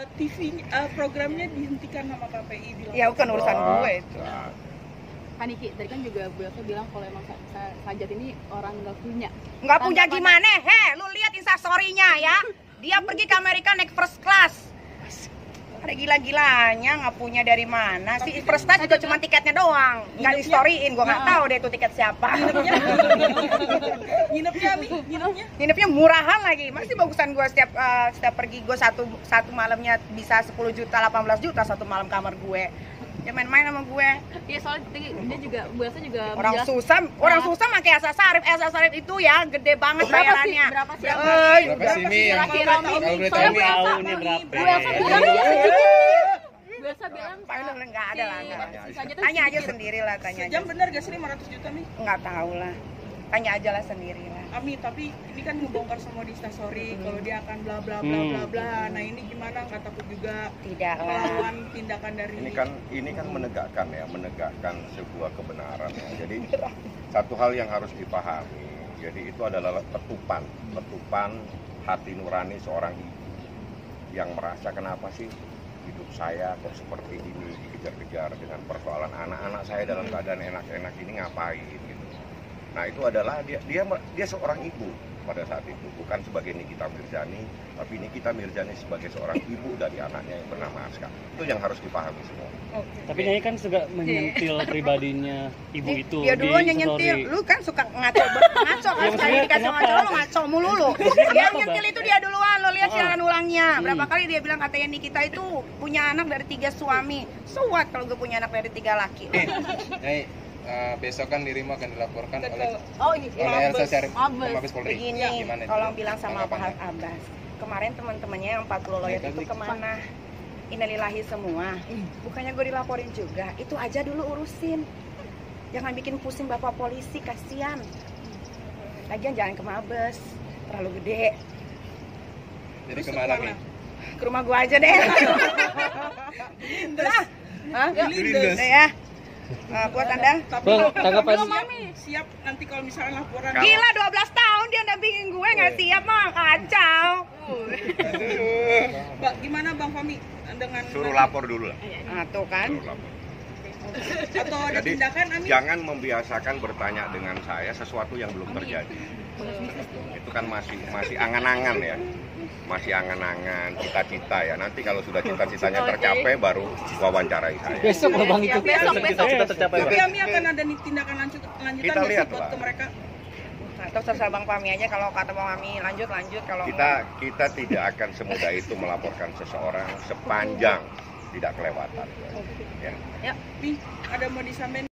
TV programnya dihentikan sama KPI bilang. Ya bukan urusan gue itu. Kan Niki, tadi kan juga Bu Elsa bilang kalau emang Sajat ini orang nggak punya. Nggak punya gimana? Lu lihat instastory-nya ya. Dia pergi ke Amerika naik first class. Ada gila-gilanya, nggak punya dari mana sih? First class juga cuma tiketnya doang, nggak di storyin. Gue nggak tahu deh itu tiket siapa. Nginepnya murahan lagi. Masih bagusan gue setiap pergi gue satu malamnya bisa 10 juta, 18 juta satu malam kamar gue. Dia main-main sama gue. Iya, soalnya dia juga Bu Elsa juga orang susah pakai Elsa Sarif itu ya gede banget bayarannya. Berapa sih? Berapa sih Mi? Kalau boleh tahu Mi tahunnya berapa? Bu Elsa bilang Bu Elsa bilang nggak ada lah. Tanya aja sendiri lah, tanya aja. Sejam bener gak sih 500 juta Mi? Nggak tahu lah. Tanya aja lah sendiri lah. Ami, tapi ini kan ngebongkar semua di instastory kalau dia akan bla bla bla bla bla. Nah ini gimana, nggak takut juga Tidak lah. melawan tindakan dari ini kan menegakkan sebuah kebenaran ya. Jadi satu hal yang harus dipahami, jadi itu adalah letupan hati nurani seorang ibu yang merasa kenapa sih hidup saya kok seperti ini, dikejar-kejar dengan persoalan anak-anak saya dalam keadaan enak-enak ini ngapain gitu. Nah itu adalah dia seorang ibu pada saat itu, bukan sebagai Nikita Mirzani, tapi Nikita Mirzani sebagai seorang ibu dari anaknya yang bernama Aska. Itu yang harus dipahami semua. Tapi Nyai kan suka menyentil pribadinya ibu itu. Dia dulu nyentil, lu kan suka ngaco kan sekali dikasih ngaco lu ngaco mulu lu. Dia nyentil itu dia duluan, lo lihat siaran ulangnya. Berapa kali dia bilang katanya Nikita itu punya anak dari 3 suami. So what kalau gue punya anak dari 3 laki? Nyai, besok kan dirimu akan dilaporkan oleh Elsa Sarif sama Mabes Polri. Begini, tolong bilang sama Pak Abbas. Kemarin teman-temannya yang 40 lawyer itu kemana? Innalillahi semua. Bukannya gue dilaporin juga. Itu aja dulu urusin. Jangan bikin pusing bapak polisi, kasihan. Lagian jangan ke Mabes, terlalu gede. Jadi kemana Mi? Ke rumah gue aja deh. Lindes. Ya. Buat Anda. Tapi siap nanti kalau misalnya laporan. Gila 12 tahun dia dampingin gue, nggak siap mah kacau. Gimana Bang Fahmi dengan Suruh lapor dulu lah. Nah, tuh kan. Suruh lapor. Atau ada Jadi tindakan Ami? jangan membiasakan bertanya dengan saya sesuatu yang belum terjadi. Itu kan masih angan-angan ya. Masih angan-angan, cita-cita ya. Nanti kalau sudah cita-citanya tercapai baru wawancarai saya. Besok loh Bang itu. Besok. Kita tercapai. Tapi Ami akan ada tindakan lanjutan Kita lihat buat lah. ke mereka. Atau terserah Bang Fahmi aja, kalau kata Bang Fahmi lanjut kalau Kita tidak akan semudah itu melaporkan seseorang sepanjang tidak kelewatan. Ya. Nih, ada mau disampaikan